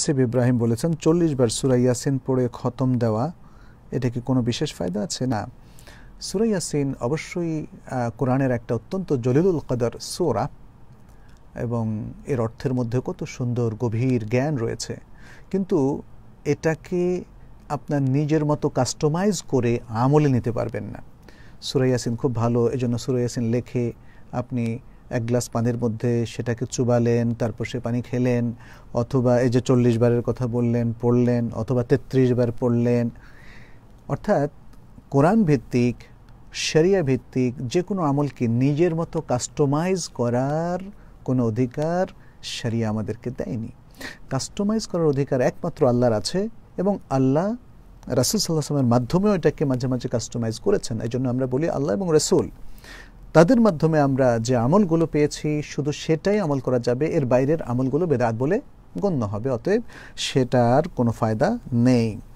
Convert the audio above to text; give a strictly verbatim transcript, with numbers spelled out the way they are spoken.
আসিফ ইব্রাহিম বলেছেন চল্লিশ বার সূরা ইয়াসিন পড়ে খতম দেওয়া, এটা কি কোনো বিশেষ ফায়দা আছে? না, সূরা ইয়াসিন অবশ্যই কোরআনের একটা অত্যন্ত জলিলুল কদর সূরা এবং এর অর্থের মধ্যে কত সুন্দর গভীর জ্ঞান রয়েছে, কিন্তু এটাকে আপনার নিজের মতো কাস্টমাইজ করে আমলে নিতে পারবেন না। সূরা ইয়াসিন খুব ভালো, এজন্য সূরা ইয়াসিন লেখে আপনি এক গ্লাস পানির মধ্যে সেটাকে চুবালেন, তারপর সে পানি খেলেন, অথবা এই যে চল্লিশ বারের কথা বললেন পড়লেন, অথবা তেত্রিশ বার পড়লেন। অর্থাৎ কোরআন ভিত্তিক, শরিয়া ভিত্তিক যে কোনো আমলকে নিজের মতো কাস্টমাইজ করার কোনো অধিকার শরিয়া আমাদেরকে দেয়নি। কাস্টমাইজ করার অধিকার একমাত্র আল্লাহর আছে, এবং আল্লাহ রাসূল সাল্লাল্লাহু আলাইহি ওয়াসাল্লামের মাধ্যমেও এটাকে মাঝে মাঝে কাস্টমাইজ করেছেন। এই জন্য আমরা বলি আল্লাহ এবং রাসূল তাদের মাধ্যমে আমরা যে আমলগুলো পেয়েছি শুধু সেটাই আমল করা যাবে, এর বাইরের আমলগুলো বেদাত বলে গণ্য হবে, অতএব সেটার কোনো ফায়দা নেই।